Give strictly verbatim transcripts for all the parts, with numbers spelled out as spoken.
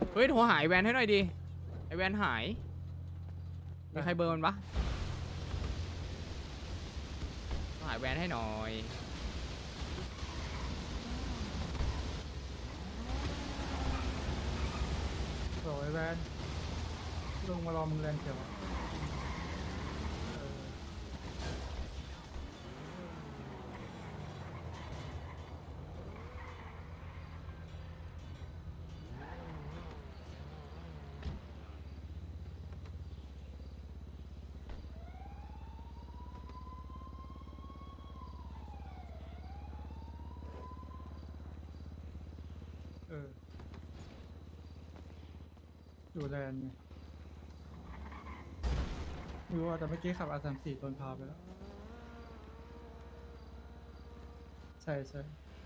เฮ้ยโทรหายแวนให้หน่อยดิไอแวนหายมีใครเบอร์มันปะหายแวนให้หน่อยโอ้ยแวนลงมารอมึงแรงเขียวเอออยู่แลนด์ไงไม่รู้ว่าแต่เมื่อกี้ขับอาสามสี่ตนพาไปแล้วใช่ใช่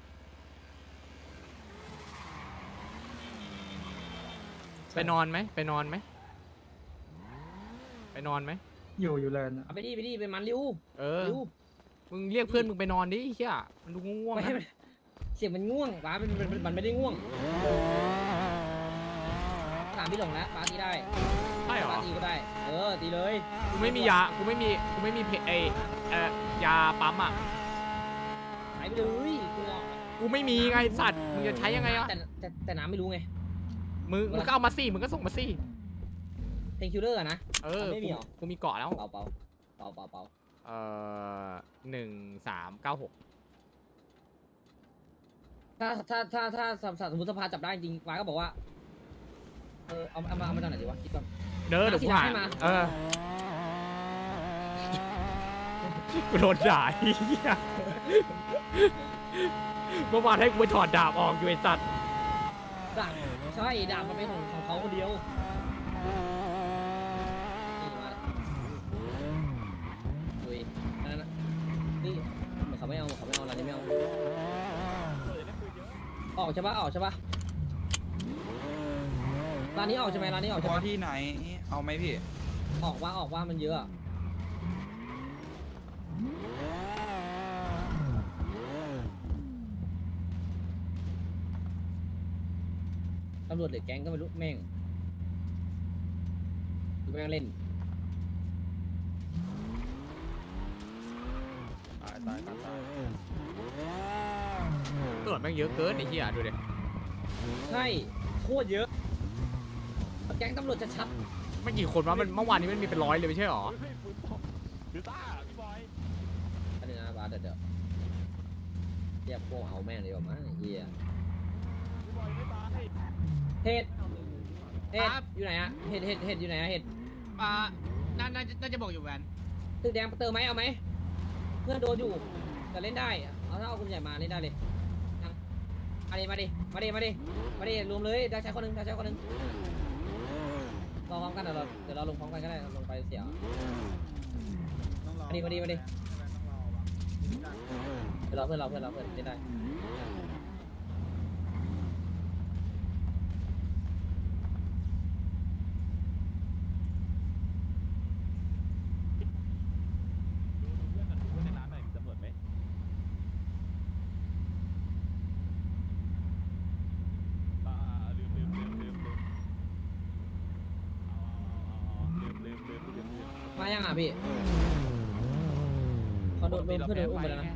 ไปนอนไหมไปนอนไหมไปนอนไหมอยู่อยู่แลนด์อะเอาไปดิไปดิไปมันริ้วเออริ้วมึงเรียกเพื่อนมึงไปนอนดิเฮียมันดูง่วงๆไม่นะเสียงมันง่วงป้ามันมันมันไม่ได้ง่วงถามพี่หลงแล้วป้าตีได้ใช่เหรอป้าตีก็ได้ เออตีเลยกูไม่มียากูไม่มีกูไม่มีเพไอเอ่อยาปั๊มอ่ะหายไปเลยกูอ่ะกูไม่มีไงสัตว์มึงจะใช้ยังไงอ่ะแต่แต่แต่น้ำไม่รู้ไงมึงมึงก็เอามาสิมึงก็ส่งมาสิเพนคิลเลอร์อะนะเออไม่มีหรอกูมีเกาะแล้วเปล่าเปล่าเปล่าเปล่าเปล่าเอ่อหนึ่งสามเก้าหกถ้าถ้าถ้าถ้าสมมติสภาจับได้จริงป้าก็บอกว่าเออเอาเอามาเอามาจากไหนดีวะคิดก่อนเด้อเดี๋ยวกูหาให้มาเออกูโดนด่าไอ้เหี้ยเมื่อวานให้กูไปถอดดาบออกอยู่ไอ้สัตว์ดาบใช่ดาบมันเป็นของของเขาคนเดียวนี่มาดุยนั่นนะนี่เหมือนเขาไม่เอาเหมือนเขาไม่เอาอะไรนี่ไม่เอาออกใช่ปะออกใช่ปะร้านนี้ออกใช่ไหมร้านนี้ออกพใช่อปะที่ไหนเอาไหมพี่ออกว่าออกว่ามันเยอะอะตำรวจหรือแก๊งก็ไม่รู้แม่งดูแม่งเล่นตายตายตายตายตำรวจแม่งเยอะเกินไอ้เหี้ยดูดิใช่โคตรเยอะแก๊งตำรวจจะชัดไม่กี่คนวะมันเมื่อวานนี้มันมีเป็นร้อยเลยไม่ใช่หรออันนี้นะบาสเดี๋ยวเดี๋ยวเรียกพวกเอาแม่งเลยว่ะมั้งไอ้เฮียเห็ดเห็ดอยู่ไหนอะเห็ดเห็ดเห็ดอยู่ไหนอะเห็ดอ่าน่าน่าจะน่าจะบอกอยู่แวนตึกแดงเติมไหมเอาไหมเพื่อนโดนอยู่แต่เล่นได้เอาถ้าเอาคุณใหญ่มาเล่นได้เลยยังมาดิมาดิมาดิมาดิมาดิรวมเลยได้ใช้คนหนึ่งได้ใช้คนหนึ่งรอพร้อมกันเดี๋ยวเราเดี๋ยวเราลงพร้อมกันก็ได้ลงไปเสียมาดิมาดิมาดิเดี๋ยวเราเพื่อนเราเพื่อนเราเพื่อนเล่นได้มายังอ่ะพี่เขาโดนโดนเพื่อนโดนอุ้มไปแล้วนะ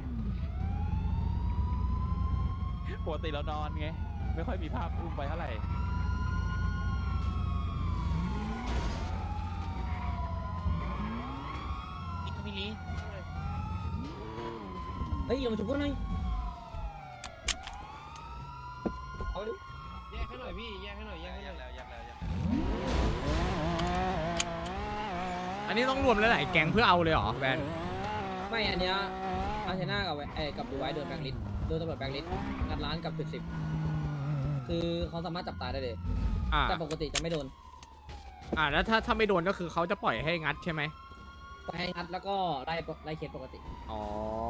ปกติเรานอนไงไม่ค่อยมีภาพอุ้มไปเท่าไหร่อีกมิลลิเฮ้ยอย่ามาฉุกเพื่อนหน่อยเอาดิแยกให้หน่อยพี่แยกให้หน่อยแยกให้หน่อยแล้วยังแล้วยังอันนี้ต้องรวมหลายๆแก๊งเพื่อเอาเลยเหรอแวนไม่อันเนี้ยอาร์เทน่ากับเอกับดูไว้โดนแบงค์ลิสโดนตำรวจแบงค์ลิสงัดร้านกับจุดสิบคือเขาสามารถจับตายได้เลยอ่าแต่ปกติจะไม่โดนอ่าแล้วถ้าถ้าไม่โดนก็คือเขาจะปล่อยให้งัดใช่ไหมไปให้งัดแล้วก็ไล่ไล่เคสปกติอ๋อ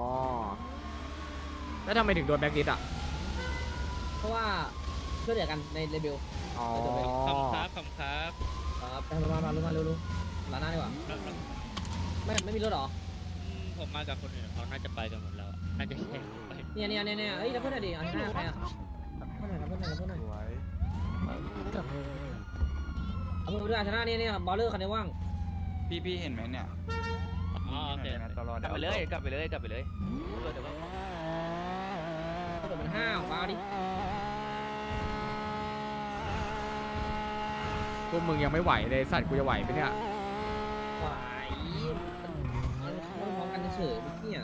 แล้วทำไมถึงโดนแบล็คลิสต์อ่ะเพราะว่าช่วยเหลือกันในเลเบลอ๋อขอบคุณครับขอบคุณครับครับไปมามาลุมาเร็วลุร้านหน้าดีกว่าไม่ไม่มีรถหรออืมผมมากับคนอื่นเขาน่าจะไปกันหมดแล้วอะน่าจะแข่งไปเนี่ยเนี่ยเนี่ยเนี่ยเอ้ยแล้วเพื่อนหน่อยดิอาร์เทน่าใครอ่ะเพื่อนหน่อยเพื่อนหน่อยเพื่อนหน่อยสวยเอามือด้วยชนะเนี่ยเนี่ยบอลเลอร์คันนี้ว่างพี่พี่เห็นไหมเนี่ยอ๋อโอเคนะตลอดกลับไปเลยกลับไปเลยกลับไปเลยเดี๋ยวว่าถนนมันห้าวมาดิพวกมึงยังไม่ไหวเลยสัตว์กูจะไหวไหมเนี่ยไหวมันมันมันพร้อมกันเฉยๆเนี่ย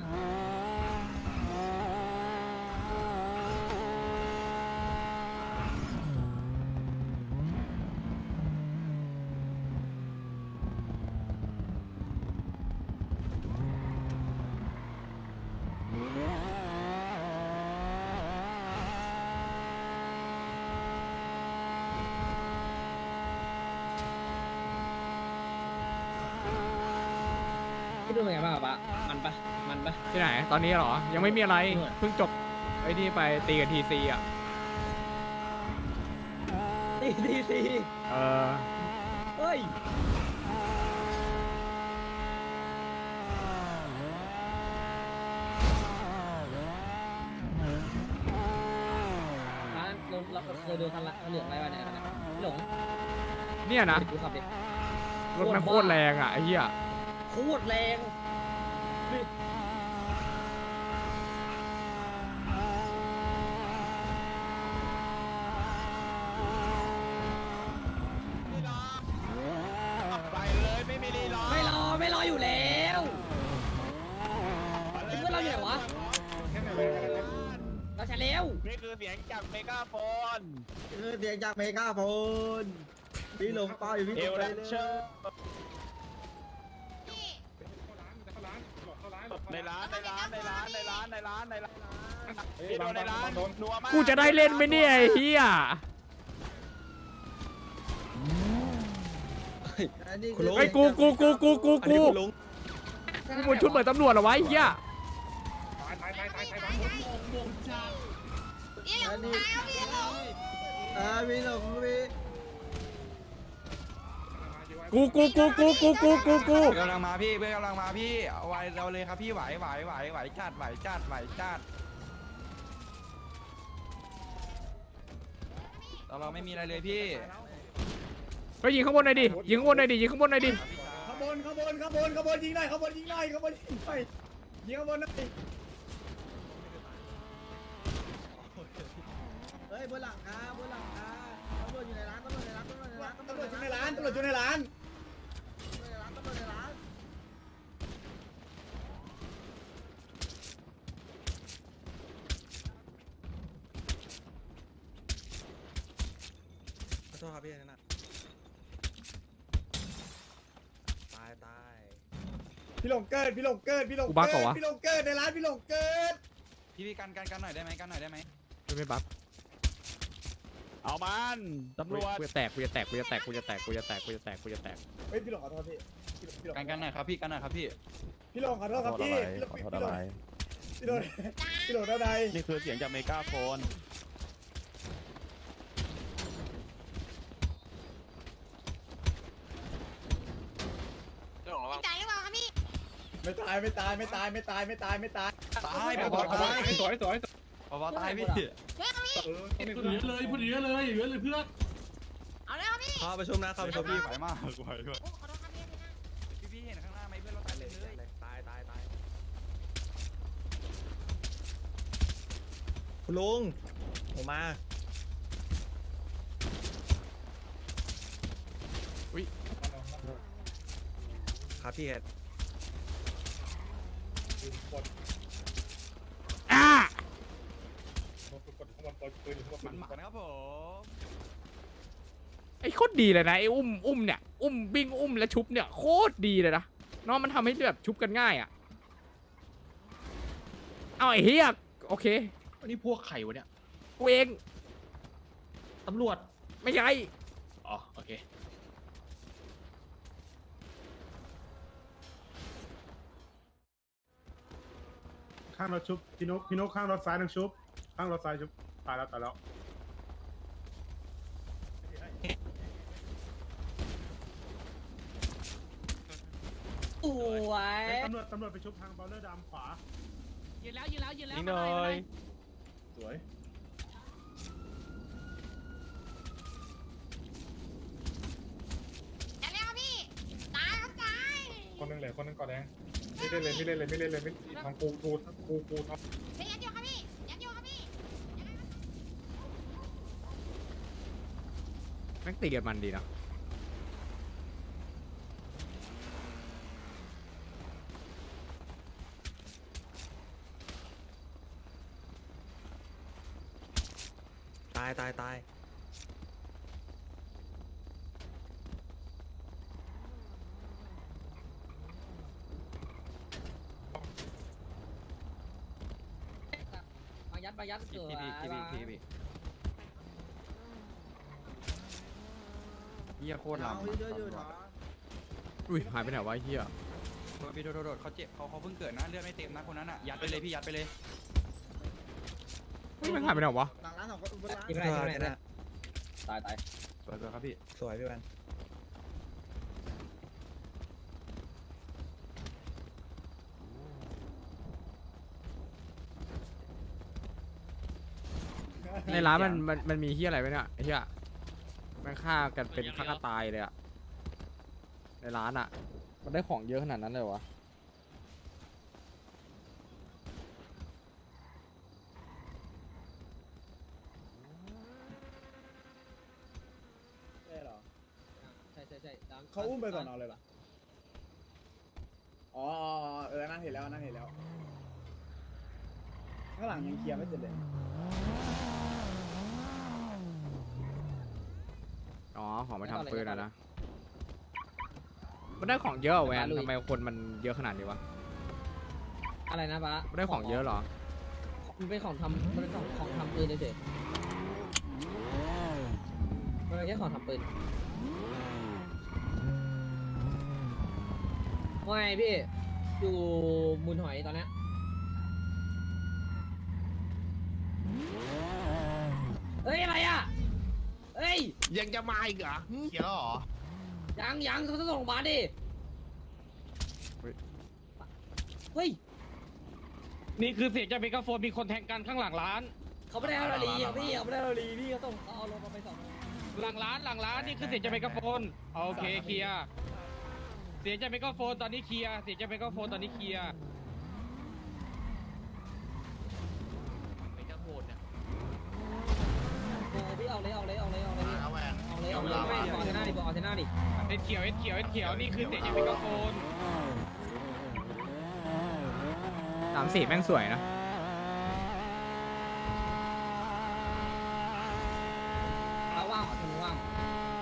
พี่ดูเป็นไงบ้างปะมันปะมันปะที่ไหนตอนนี้เหรอยังไม่มีอะไรเออเพิ่งจบไอ้นี่ไปตีกับทีซีอ่ะตีตีตีเออเฮ้ยร้านเราเราเคยดูคันละคันเหลืองอะไรวะเนี่ยคันนั้นพี่หลงเนี่ยนะดูขับดิรถมันโคตรแรงอ่ะไอ้เหี้ยโคตรแรงนี่ไปเลยไม่มีรีรอไม่รอไม่รออยู่แล้วไอ้เพื่อนเราอยู่ไหนวะเราใช้แล้วนี่คือเสียงจากเมกาโฟนคือเสียงจากเมกาโฟนพี่หลงเป้าอยู่พี่เอตลกไปลันเลยเชอร์ในร้านในร้านในร้านในร้านในร้านในร้านพี่โดนในร้านนัวมากกูจะได้เล่นไหมเนี่ยไอ้เหี้ยอันนี้ไอ้ยกูกูกูกูกูกูกูบนชุดเหมือนตำรวจเหรอวะไอ้เหี้ยอันนี้อ่าพี่หลงพี่กูกูกูกูกูกูกูกูเพื่อนกำลังมาพี่เพื่อนกำลังมาพี่เอาไว้เราเลยครับพี่ไหวไหวไหวไหวจัดไหวจัดไหวจัดเราเราไม่มีอะไรเลยพี่ไปยิงข้างบนหน่อยดิยิงข้างบนหน่อยดิยิงข้างบนหน่อยดิขบวนขบวนขบวนขบวนยิงหน่อยขบวนยิงหน่อยขบวนยิงหน่อยยิงขบวนหน่อยเฮ้ยบนหลังคาบนหลังคาตำรวจอยู่ในร้านตำรวจในร้านตำรวจในร้านตำรวจอยู่ในร้านตำรวจอยู่ในร้านตำรวจในร้านขอโทษครับพี่นั่นน่ะตายตายพี่หลงเกิดพี่หลงเกิดพี่หลงเกิดพี่หลงเกิดในร้านพี่หลงเกิดพี่พี่กันกันกันหน่อยได้ไหมกันหน่อยได้ไหมไม่บัฟเอามันตำรวจกูจะแตกกูจะแตกกูจะแตกกูจะแตกกูจะแตกกูจะแตกกูจะแตกเฮ้ยพี่หลงขอโทษพี่พี่หลงกันกันหน่อยครับพี่กันหน่อยครับพี่พี่หลงขอโทษครับพี่พี่หลงพี่หลงพี่หลงพี่หลงเท่าใดนี่คือเสียงจากเมกาโฟนจ่ายหรือเปล่าคะพี่ไม่ตายไม่ตายไม่ตายไม่ตายไม่ตายไม่ตายตายปอบตายสวยสวยปอบตายพี่ช่วยค่ะพี่พูดเยอะเลยพูดเยอะเลยเยอะเลยเพื่อนเอาเลยค่ะพี่เข้าประชุมนะเข้าประชุมพี่ไหวมากไหวมากโอ้ขอโทษครับพี่นะพี่พี่เห็นข้างหน้าไหมเพื่อนเราตายเลยตายตายตายคุณลุงผมมาครับพี่เห็ดอ่ะมันหมันครับผมไอ้โคตรดีเลยนะไอ้อุ้มอุ้มเนี่ยอุ้มบิ้งอุ้มและชุบเนี่ยโคตรดีเลยนะน้องมันทำให้แบบชุบกันง่ายอ่ะเอาไอ้เฮียโอเคอันนี้พวกไข่วะเนี่ยกูเองตำรวจไม่ใช่อ๋อโอเคข้างรถชุบพี่นกพี่นกข้างรถซ้ายหนึ่งชุบข้างรถซ้ายชุบตายแล้วตายแล้วสวยตำรวจตำรวจไปชุบทางเบลเลอร์ดำขวายืนแล้วยืนแล้วยืนแล้วนี่หน่อยสวยสคนนึงก่อนแดงไม่เล่นเลยไม่เล่นเลยไม่เล่นเลยไม่ทางกูกูกูกูทำเฮ้ยยัดอยู่ครับพี่ยัดอยู่ครับพี่ยังไงครับแม่งตีกันมันดีนะตายตายตายมายัดมายัดเสือเฮียโคตรเอาลำเยอะอยู่ถออุ้ยหายไปไหนวะไอ้เฮียพี่โดดโดดเขาเจ็บเขาเขาเพิ่งเกิดนะเลือดไม่เต็มนะคนนั้นอ่ะยัดไปเลยพี่ยัดไปเลยเฮ้ยมันหายไปไหนวะหลังร้านสองคนบนร้านยิงไม่ได้ยิงไม่ได้ตายตายสวยๆครับพี่สวยพี่วันในร้านมันมันมันมีเฮียอะไรไหมเนี่ยไอ้เฮียแม่งฆ่ากันเป็นฆ่ากันตายเลยอะในร้านอะมันได้ของเยอะขนาดนั้นเลยวะใช่หรอใช่ใช่ใช่เขาอุ้มไปก่อนเอาเลยป่ะอ๋อเออนั่นเห็นแล้วนั่นเห็นแล้วข้างหลังยังเคลียร์ไม่เสร็จเลยอ๋อของไปทำปืนอะนะมันได้ของเยอะอะแวนทำไมคนมันเยอะขนาดนี้วะอะไรนะปะมันได้ของเยอะเหรอมันเป็นของทำมันเป็นของของทำปืนเฉยๆมันเป็นแค่ของทำปืนว่าไงพี่อยู่มูลหอยตอนเนี้ยเฮ้ยอะไรอ่ะเฮ้ยยังจะมาอีกเหรอเขียวหรอยังยังเขาต้องส่งโรงพยาบาลดิเฮ้ยเฮ้ยนี่คือเสียงจากเมกะโฟนมีคนแทงกันข้างหลังร้านเขาไม่ได้เอาลาลีอ่ะพี่เขาไม่ได้เอาลาลีพี่เขาต้องเขาเอาลงมาไปสองหลังร้านหลังร้านนี่คือเสียงจากเมกะโฟนโอเคเคลียร์เสียงจากเมกะโฟนตอนนี้เคลียร์เสียงจากเมกะโฟนตอนนี้เคลียร์ไม่กระโดดเนี่ยเออพี่เอาเลยเอาเลยเอาเลยเอาเลยเอาแหวนเอาเลยเอาเลยไม่บอกเทน่าดิบอกเทน่าดิเอ็ดเขียวเอ็ดเขียวเอ็ดเขียวนี่คือเสียงจากเมกะโฟนสามสี่แม่งสวยนะเอาว่างเอาถึงว่าง